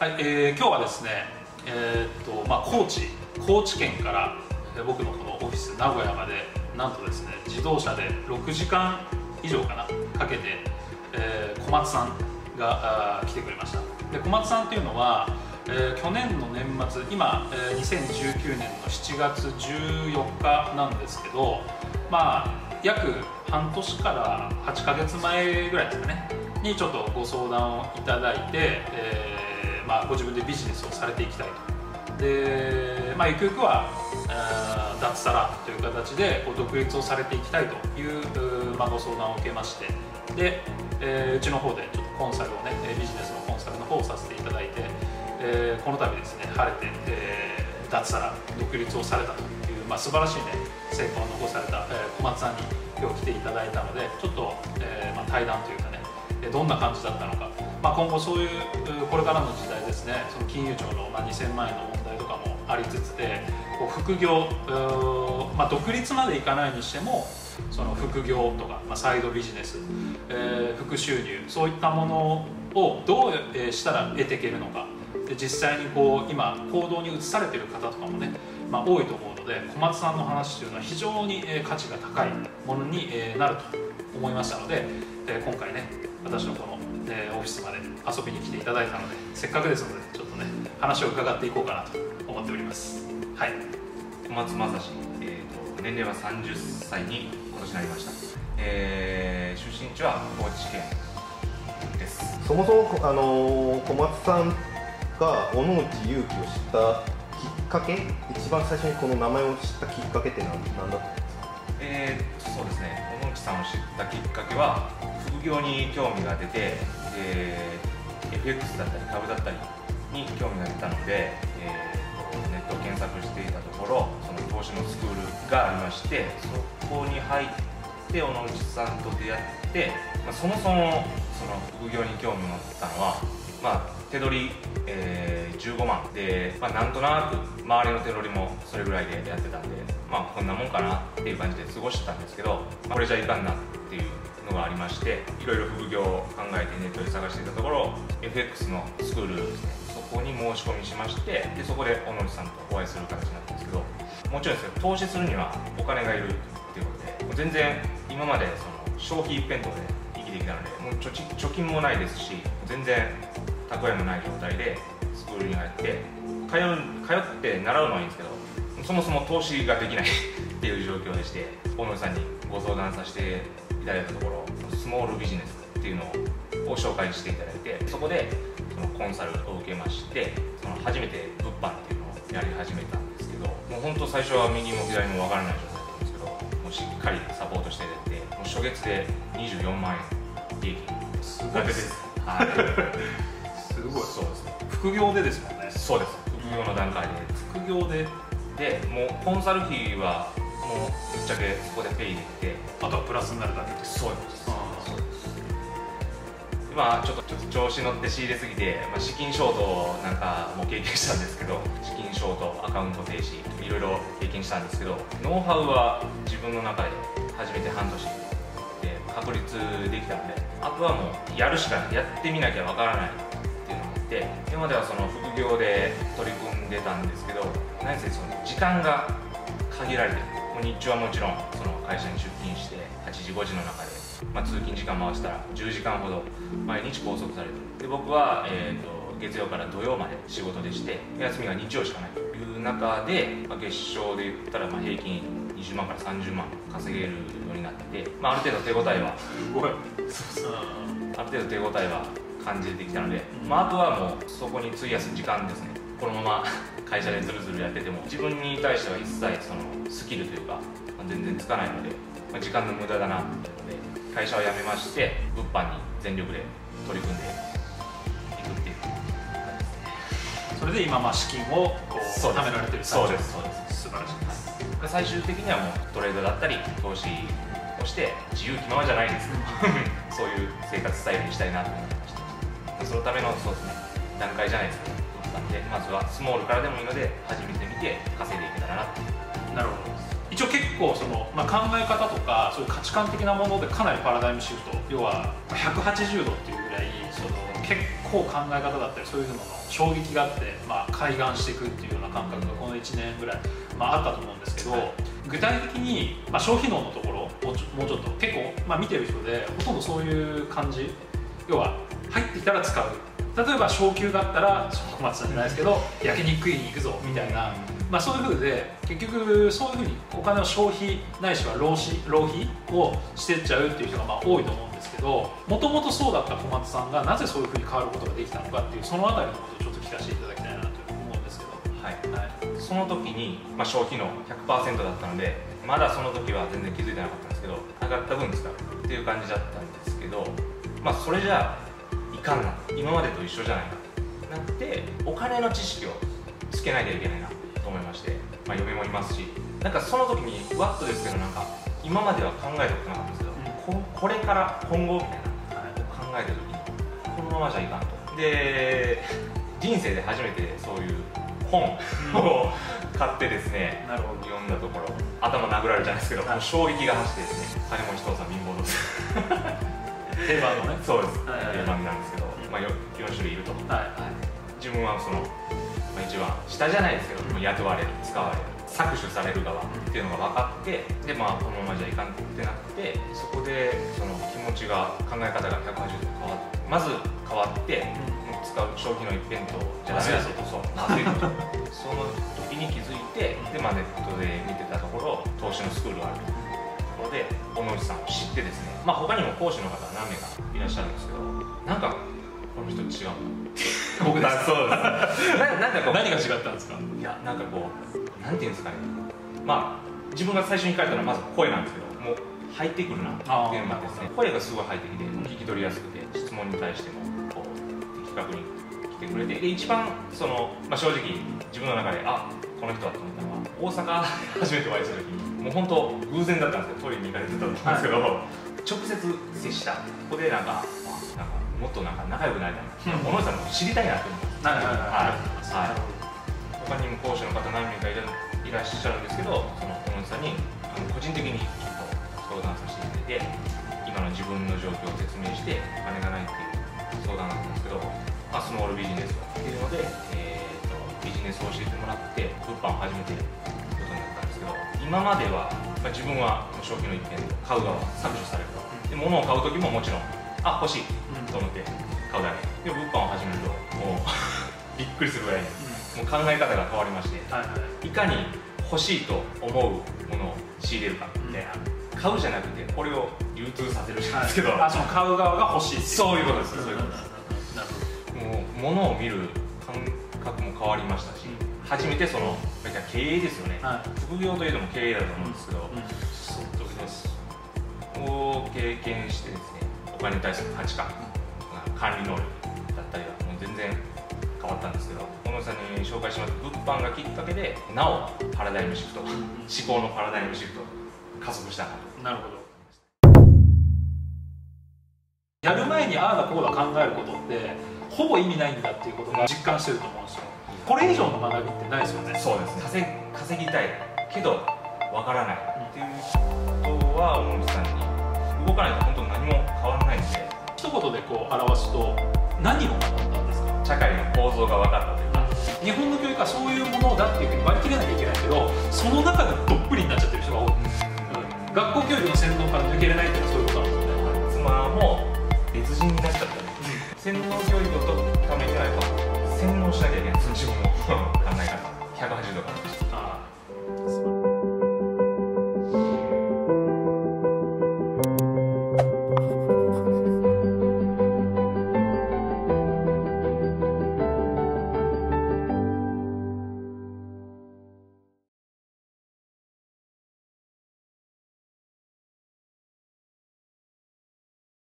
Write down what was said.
はい、今日はですね、高知県から、僕のこのオフィス名古屋までなんとですね自動車で6時間以上かなかけて、小松さんが来てくれました。で小松さんっていうのは、去年の年末今、2019年の7月14日なんですけど、約半年から8ヶ月前ぐらいですかねにちょっとご相談をいただいて、ご自分でビジネスをされていきたいと。で、ゆくゆくは脱サラという形で独立をされていきたいという、ご相談を受けまして、で、うちの方でちょっとコンサルをねビジネスのコンサルの方をさせていただいて、この度ですね晴れて、脱サラ独立をされたという、素晴らしいね成果を残された、小松さんに今日来ていただいたので、ちょっと、対談というかねどんな感じだったのか、今後そういうこれからの時代ですね、その金融庁の2000万円の問題とかもありつつで、こう副業、独立までいかないにしてもその副業とか、サイドビジネス、副収入、そういったものをどうしたら得ていけるのか、で実際にこう今行動に移されている方とかもね、多いと思うので、小松さんの話というのは非常に価値が高いものになると思いましたので、今回ね私のこのオフィスまで遊びに来ていただいたので、せっかくですのでちょっとね話を伺っていこうかなと思っております。はい、 小松正史、年齢は30歳に今年なりました。出身地は高知県です。 そもそも小松さんが尾内優輝を知ったきっかけ、一番最初にこの名前を知ったきっかけって何だったんですか？ そうですね、尾内さんを知ったきっかけは副業に興味が出て、FX だったり株だったりに興味が出たので、ネットを検索していたところ、その投資のスクールがありまして、そこに入って尾内さんと出会って、そもそもその副業に興味を持ったのは、手取り、15万で、なんとなく周りの手取りもそれぐらいでやってたんで、こんなもんかなっていう感じで過ごしてたんですけど、これじゃいかんなっていうのがありまして、いろいろ副業を考えてネットで探していたところ、 FX のスクールですね、そこに申し込みしまして、でそこで尾内さんとお会いする形になったんですけど、もちろんですけど投資するにはお金がいるっていうことで、全然今までその消費一辺倒で生きてきたので、もう貯金もないですし、全然蓄えもない状態でスクールに入って通って習うのはいいんですけど、そもそも投資ができないっていう状況でして、尾内さんにご相談させていただいたところ、スモールビジネスっていうのを紹介していただいて、そこでそのコンサルを受けまして、その初めて物販っていうのをやり始めたんですけど、もう本当最初は右も左も分からない状態だったんですけど、もうしっかりサポートしていただいて、もう初月で24万円利益が出てすごい。 そうですね、 副業でですもんね。 そうです、副業の段階で、 副業でもうコンサル費はもうぶっちゃけそこでペイできて、 あとはプラスになるだけです。 そうです。今ちょっと調子乗って仕入れすぎて、資金ショートなんかも経験したんですけど、資金ショート、アカウント停止、いろいろ経験したんですけど、ノウハウは自分の中で初めて半年で確立できたので、あとはもうやるしかない、やってみなきゃわからないっていうのがあって、今まではその副業で取り組んでたんですけど、何せその時間が限られてる。もう日中はもちろんその会社に出勤して8時5時の中で、通勤時間回したら10時間ほど毎日拘束されてる。で僕は、月曜から土曜まで仕事でして、休みが日曜しかないという中で、月賞で言ったら平均20万から30万稼げるようになって、ある程度手応えはすごい。 ある程度手応えは感じてきたので、あとはもうそこに費やす時間ですね。このまま会社でズルズルやってても自分に対しては一切そのスキルというか、全然つかないので、時間の無駄だなっていうので、会社を辞めまして物販に全力で取り組んでいくっていう感じですね。 それで今資金をこう貯められてる最中。 そうです、そうです。 素晴らしいです。 最終的にはもうトレードだったり投資をして自由気ままじゃないですけどそういう生活スタイルにしたいなと思いました。そのためのそうですね、段階じゃないですけど、でまずはスモールからでもいいので始めてみて稼いでいけたらなって。 なるほど。一応結構その、考え方とかそういう価値観的なものでかなりパラダイムシフト、要は180度っていうぐらいその結構こう考え方だったりそういうのの衝撃があって、開眼していくっていうような感覚がこの1年ぐらい、あったと思うんですけど、具体的に、消費能のところをもうちょっと結構、見てる人でほとんどそういう感じ、要は入ってきたら使う、例えば昇給があったら小松さんじゃないですけど焼肉食いに行くぞみたいな、そういう風で結局そういう風にお金を消費ないしは浪費をしていっちゃうっていう人が多いと思うんですけど、もともとそうだった小松さんがなぜそういう風に変わることができたのかっていうそのあたりのことをちょっと聞かせていただきたいなと思うんですけど、 その時に、消費の 100% だったのでまだその時は全然気づいてなかったんですけど、上がった分使うっていう感じだったんですけど、それじゃいかんな、今までと一緒じゃないかなってお金の知識をつけないといけないなと思いまして、嫁もいますし、その時にワッとですけど今までは考えたことなかったんですけど、これから今後みたいな考えた時にこのままじゃいかんと。で人生で初めてそういう本を買ってですね、読んだところ頭殴られるじゃないですけど、もう衝撃が走ってですね、金持ち父さん貧乏です定番のね、 そうです、定番なんですけど、4種類いると、自分はその、一番下じゃないですけど、雇われる、使われる、搾取される側っていうのが分かって、でこのままじゃいかんってなって、そこでその気持ちが、考え方が180度変わって、まず変わって、使う消費の一辺倒じゃダメだぞと、まずいとその時に気づいて、でネットで見てたところ、投資のスクールがあるところで小野内さんを知ってですね、他にも講師の方は何名かいらっしゃるんですけど、この人違うな僕ですそうです何が違ったんですか？ いや、なんていうんですかね、自分が最初に聞かれたのはまず声なんですけど、もう入ってくるなっていうのがですね、声がすごい入ってきて聞き取りやすくて、質問に対しても的確に来てくれて、で一番その、正直自分の中でこの人だと思ったのは、大阪初めてお会いした時にもう本当偶然だったんですけど、トイレに行かれてたと思うんですけど、直接接した、ここでもっと仲良くなりたいな、小野さんの知りたいなって思います。他にも講師の方何名かいらっしゃるんですけど、その小野さんに個人的にちょっと相談させていただいて、今の自分の状況を説明して、お金がないっていう相談だったんですけど、スモールビジネスっていうので、ビジネスを教えてもらって物販を始めていくことになったんですけど、今までは、自分は消費の一辺で買う側、搾取される側で、物を買う時ももちろん欲しいと思って買うだけで、物販を始めるともうびっくりするぐらいにもう考え方が変わりまして、いかに欲しいと思うものを仕入れるかみたいな、買うじゃなくてこれを流通させるじゃないですけど、 その買う側が欲しい、 そういうことです、そういうことです。もう物を見る感覚も変わりましたし、初めてその経営ですよね、副業といえども経営だと思うんですけど、を経験してですね、お金に対する価値観、管理能力だったりはもう全然変わったんですけど、小野さんに紹介します物販がきっかけでなおパラダイムシフト、思考のパラダイムシフト加速したなと。 なるほど。やる前にああだこうだ考えることってほぼ意味ないんだっていうことが実感してると思うんですよ。これ以上の学びってないですよね。 そうですね。稼ぎたいけどわからないっていうことは小野さんに、動かないと本当に何も変わらないので、 一言で表すと何を学んだんですか？ 社会の構造が分かったというか、 日本の教育はそういうものだっていうふうに割り切れなきゃいけないけど、その中でどっぷりになっちゃってる人が多い。学校教育の洗脳から抜けれないっていうのはそういうことなんですね。 妻も別人になっちゃったんです。洗脳教育を取るためにはやっぱ洗脳しなきゃいけない、自分の考え方